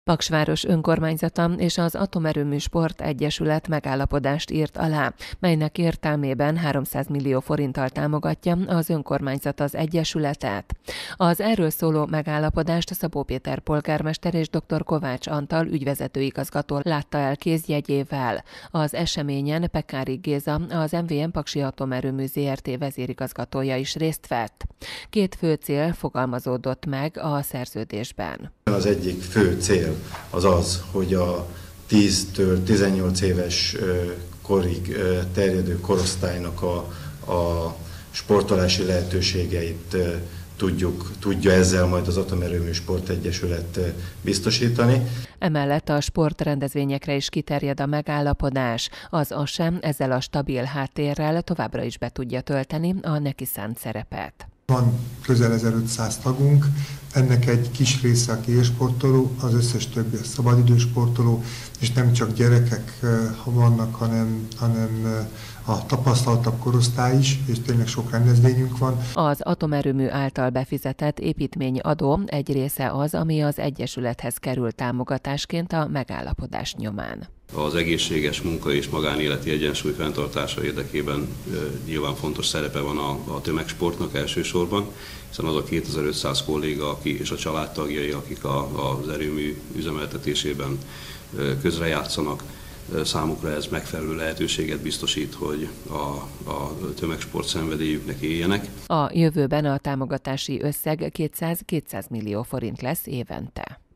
Paksváros önkormányzata és az Atomerőmű Sport Egyesület megállapodást írt alá, melynek értelmében 300 millió forinttal támogatja az önkormányzat az egyesületet. Az erről szóló megállapodást Szabó Péter polgármester és dr. Kovács Antal ügyvezetőigazgató látta el kézjegyével. Az eseményen Pekári Géza, az MVM Paksi Atomerőmű Zrt. Vezérigazgatója is részt vett. Két fő cél fogalmazódott meg a szerződésben. Az egyik fő cél az, hogy a 10-től 18 éves korig terjedő korosztálynak a sportolási lehetőségeit tudja ezzel majd az Atomerőmű Sport Egyesület biztosítani. Emellett a sportrendezvényekre is kiterjed a megállapodás. Az ASEM ezzel a stabil háttérrel továbbra is be tudja tölteni a neki szánt szerepet. Van közel 1500 tagunk, ennek egy kis része a élsportoló, az összes többi a szabadidősportoló, és nem csak gyerekek vannak, hanem a tapasztaltabb korosztály is, és tényleg sok rendezvényünk van. Az atomerőmű által befizetett építményadó egy része az, ami az Egyesülethez kerül támogatásként a megállapodás nyomán. Az egészséges munka és magánéleti egyensúly fenntartása érdekében nyilván fontos szerepe van a tömegsportnak elsősorban, hiszen az a 2500 kolléga és a családtagjai, akik az erőmű üzemeltetésében közrejátszanak, számukra ez megfelelő lehetőséget biztosít, hogy a tömegsport szenvedélyüknek éljenek. A jövőben a támogatási összeg 200 millió forint lesz évente.